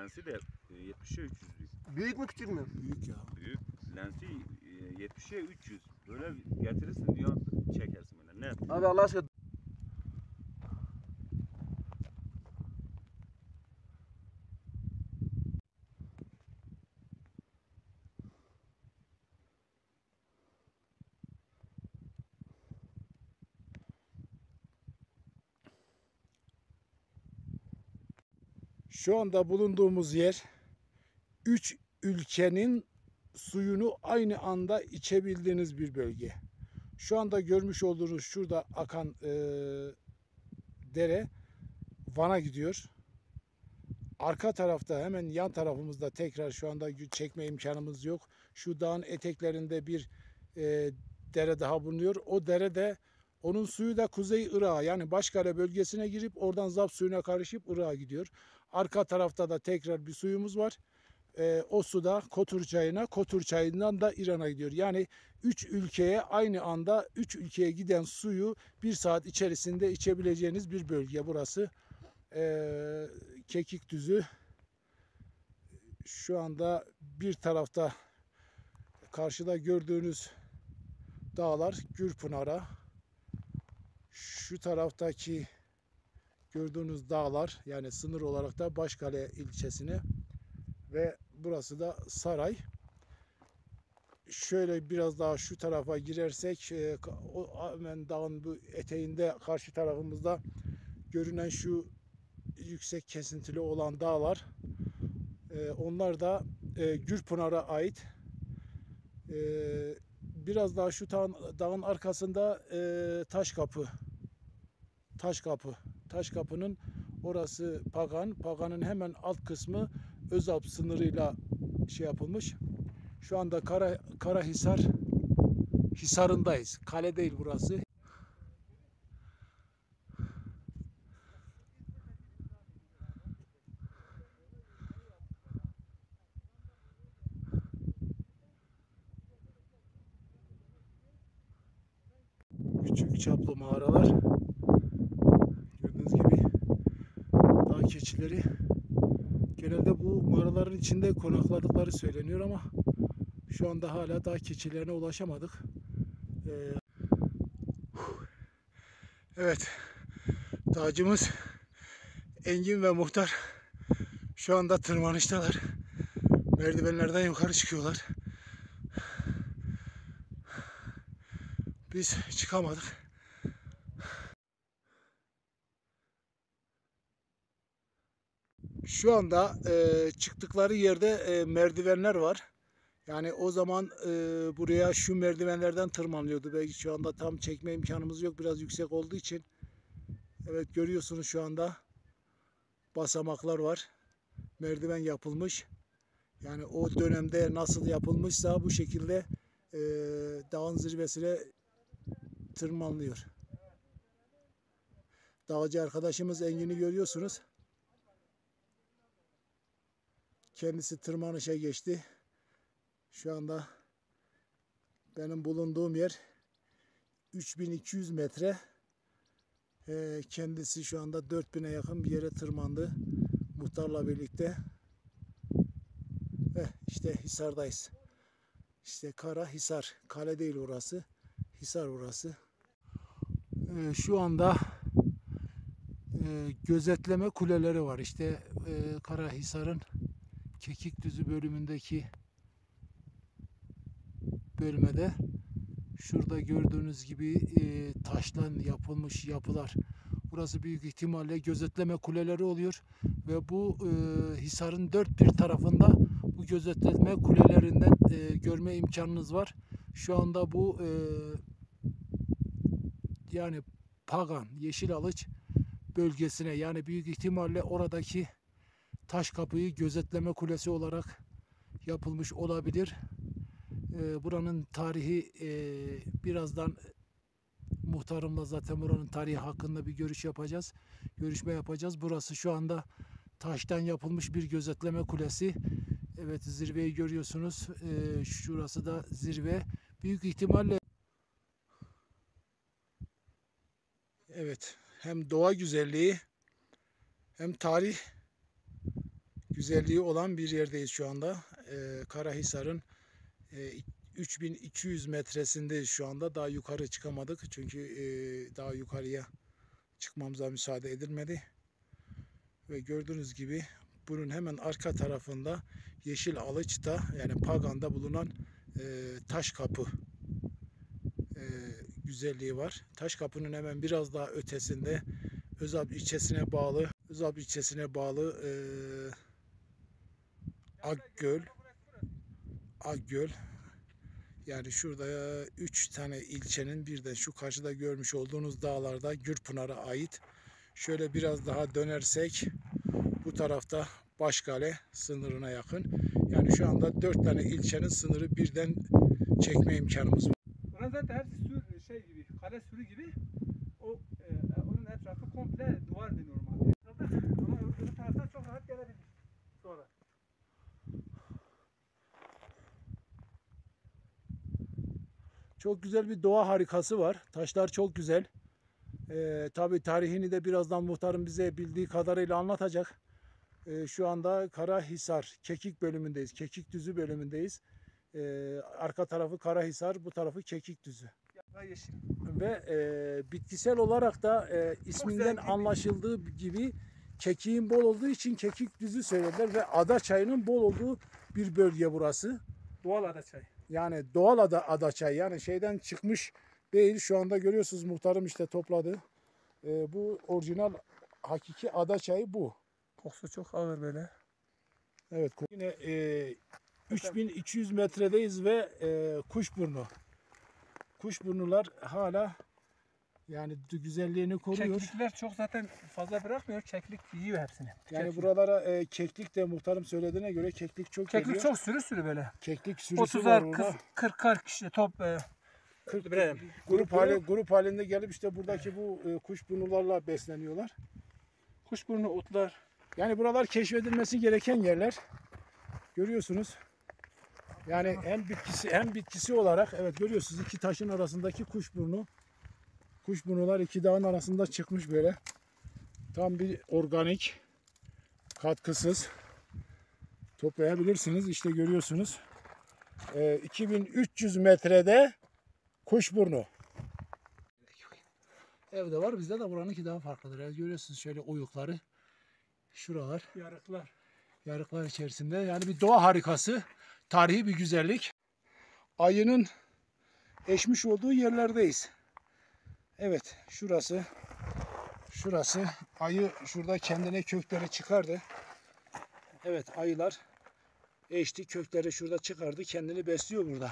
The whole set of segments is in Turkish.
lensi de 70'e 300'lük. Büyük mü küçük mü? Büyük ya. Büyük lensi 70'e 300. Böyle getirirsin diyor, çekersin böyle net. Abi Allah aşkına. Şu anda bulunduğumuz yer 3 ülkenin suyunu aynı anda içebildiğiniz bir bölge. Şu anda görmüş olduğunuz şurada akan dere Van'a gidiyor. Arka tarafta hemen yan tarafımızda tekrar şu anda çekme imkanımız yok. Şu dağın eteklerinde bir dere daha bulunuyor. O dere de onun suyu da Kuzey Irak'a yani Başkale bölgesine girip oradan Zap suyuna karışıp Irak'a gidiyor. Arka tarafta da tekrar bir suyumuz var. O su da Kotur Çayı'na, Kotur Çayı'ndan da İran'a gidiyor. Yani 3 ülkeye aynı anda 3 ülkeye giden suyu 1 saat içerisinde içebileceğiniz bir bölge burası. Kekikdüzü. Şu anda bir tarafta karşıda gördüğünüz dağlar Gürpınar'a. Şu taraftaki gördüğünüz dağlar yani sınır olarak da Başkale ilçesine ve burası da Saray. Şöyle biraz daha şu tarafa girersek o hemen dağın bu eteğinde karşı tarafımızda görünen şu yüksek kesintili olan dağlar onlar da Gürpınar'a ait. Biraz daha şu dağın arkasında Taşkapı'nın orası Pagan. Pagan'ın hemen alt kısmı Özalp sınırıyla şey yapılmış. Şu anda Karahisar Hisarındayız. Kale değil burası. Küçük çaplı mağaralar. Gördüğünüz gibi dağ keçileri genelde bu mağaraların içinde konakladıkları söyleniyor ama şu anda hala dağ keçilerine ulaşamadık. Evet, dağcımız Engin ve Muhtar şu anda tırmanıştalar. Merdivenlerden yukarı çıkıyorlar. Biz çıkamadık. Şu anda çıktıkları yerde merdivenler var. Yani o zaman buraya şu merdivenlerden tırmanıyordu. Belki şu anda tam çekme imkanımız yok. Biraz yüksek olduğu için. Evet görüyorsunuz şu anda basamaklar var. Merdiven yapılmış. Yani o dönemde nasıl yapılmışsa bu şekilde dağın zirvesine tırmanılıyor. Dağcı arkadaşımız Engin'i görüyorsunuz. Kendisi tırmanışa geçti. Şu anda benim bulunduğum yer 3200 metre. Kendisi şu anda 4000'e yakın bir yere tırmandı. Muhtarla birlikte. İşte Hisar'dayız. İşte Karahisar. Kale değil orası. Hisar orası. Şu anda gözetleme kuleleri var. İşte Karahisar'ın Kekikdüzü bölümündeki bölmede şurada gördüğünüz gibi taştan yapılmış yapılar. Burası büyük ihtimalle gözetleme kuleleri oluyor ve bu Hisar'ın dört bir tarafında bu gözetleme kulelerinden görme imkanınız var. Şu anda bu yani Pagan, Yeşilalıç bölgesine yani büyük ihtimalle oradaki Taşkapı'yı gözetleme kulesi olarak yapılmış olabilir. Buranın tarihi birazdan muhtarımla zaten buranın tarihi hakkında bir görüşme yapacağız. Burası şu anda taştan yapılmış bir gözetleme kulesi. Evet zirveyi görüyorsunuz. Şurası da zirve. Büyük ihtimalle evet hem doğa güzelliği hem tarih güzelliği olan bir yerdeyiz şu anda. Karahisar'ın 3200 metresindeyiz şu anda. Daha yukarı çıkamadık çünkü daha yukarıya çıkmamıza müsaade edilmedi. Ve gördüğünüz gibi bunun hemen arka tarafında Yeşil Alıç'ta yani Pagan'da bulunan taş kapı güzelliği var. Taş kapının hemen biraz daha ötesinde Özalp ilçesine bağlı Akgöl. Yani şurada 3 tane ilçenin bir de şu karşıda görmüş olduğunuz dağlarda Gürpınar'a ait. Şöyle biraz daha dönersek bu tarafta Başkale sınırına yakın. Yani şu anda 4 tane ilçenin sınırı birden çekme imkanımız var. Buranın zaten hepsi şey gibi, kale sürü gibi. Onun etrafı komple duvardı normalde. Ama öbür taraftan çok rahat gelebilir sonra. Çok güzel bir doğa harikası var. Taşlar çok güzel. Tabii tarihini de birazdan muhtarım bize bildiği kadarıyla anlatacak. Şu anda Karahisar, Kekik bölümündeyiz. Kekikdüzü bölümündeyiz. Arka tarafı Karahisar, bu tarafı Kekikdüzü. Yeşil. Ve bitkisel olarak da isminden zengin. anlaşıldığı gibi kekiğin bol olduğu için Kekikdüzü söylediler ve ada çayının bol olduğu bir bölge burası. Doğal ada çayı. Yani doğal ada çayı, yani şeyden çıkmış değil. Şu anda görüyorsunuz muhtarım işte topladı. Bu orijinal hakiki ada çayı bu. Kokusu çok ağır böyle. Evet. Yine 3200 metredeyiz ve Kuşburnu. Kuşburnular hala yani güzelliğini koruyor. Keklikler çok zaten fazla bırakmıyor. Keklik yiyor hepsini. Yani buralara keklik de muhtarım söylediğine göre keklik çok Keklik geliyor. çok sürü böyle. Keklik sürüsü var 30'ar orada. 40'ar kişi top 40 böyle grup halinde gelip işte buradaki bu kuşburnularla besleniyorlar. kuşburnu otlar. Yani buralar keşfedilmesi gereken yerler. Görüyorsunuz. Yani hem bitkisi olarak evet görüyorsunuz iki taşın arasındaki kuşburnu. Kuşburnular iki dağın arasında çıkmış böyle. Tam bir organik, katkısız toplayabilirsiniz. İşte görüyorsunuz. 2300 metrede Kuşburnu. Evde var, bizde de buranınki daha farklıdır. Yani görüyorsunuz şöyle oyukları. Şuralar. Yarıklar içerisinde. Yani bir doğa harikası. Tarihi bir güzellik. Ayının eşmiş olduğu yerlerdeyiz. Evet, şurası. Ayı şurada kendine kökleri çıkardı. Evet, ayılar eşti, kökleri şurada çıkardı. Kendini besliyor burada.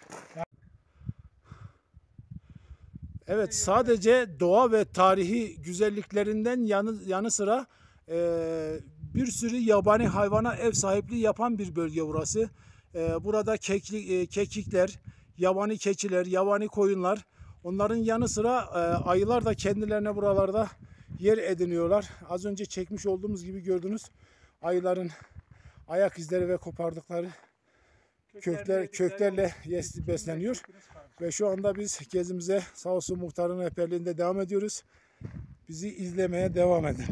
Evet, sadece doğa ve tarihi güzelliklerinden yanı sıra bir sürü yabani hayvana ev sahipliği yapan bir bölge burası. Burada kekikler, yabani keçiler, yabani koyunlar, onların yanı sıra ayılar da kendilerine buralarda yer ediniyorlar. Az önce çekmiş olduğumuz gibi gördünüz ayıların ayak izleri ve kopardıkları köklerle besleniyor. Ve şu anda biz gezimize sağ olsun muhtarın rehberliğinde devam ediyoruz. Bizi izlemeye devam edin.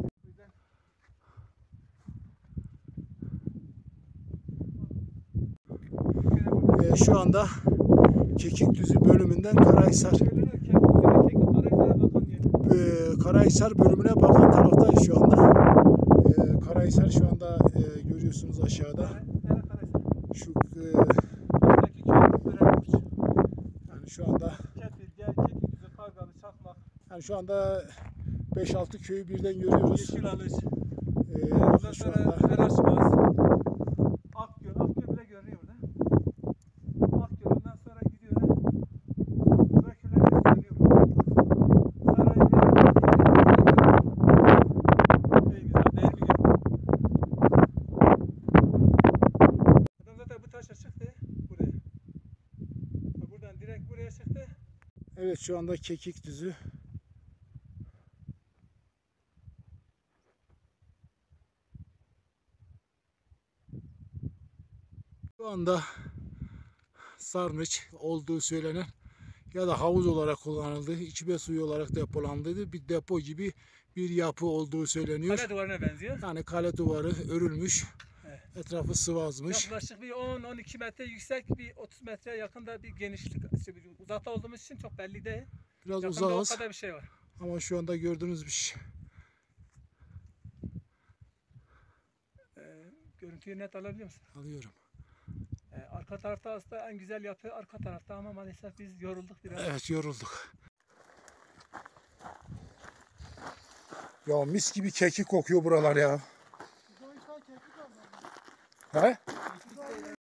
Şu anda Kekikdüzü bölümünden Karahisar bölümüne bakan taraftayız şu anda. Karahisar şu anda görüyorsunuz aşağıda. Şu yani şu anda şu anda 5-6 köyü birden görüyoruz. Yeşil Alış. Ondan Şu anda Karaşmaz. Akgöl bile görünüyor burada. Akgöl'den sonra gidiyor. Burada köyler görünüyor. Adam zaten bu taşa çıktı buraya. Buradan direkt buraya çıktı. Evet, şu anda Kekikdüzü. Şu anda sarnıç olduğu söylenen ya da havuz olarak kullanıldı. İçme suyu olarak depolandı. Bir depo gibi bir yapı olduğu söyleniyor. Kale duvarına benziyor. Yani kale duvarı örülmüş. Evet. Etrafı sıvazmış. Yaklaşık bir 10-12 metre yüksek, bir 30 metre yakında bir genişlik. İşte uzakta olduğumuz için çok belli değil. Biraz Yakında o uzağız kadar bir şey var. ama şu anda gördüğünüz bir şey. Görüntüyü net alabiliyor musun? Alıyorum. Arka tarafta aslında en güzel yapı arka tarafta ama maalesef biz yorulduk biraz. Evet, yorulduk. Ya mis gibi kekik kokuyor buralar ya. He?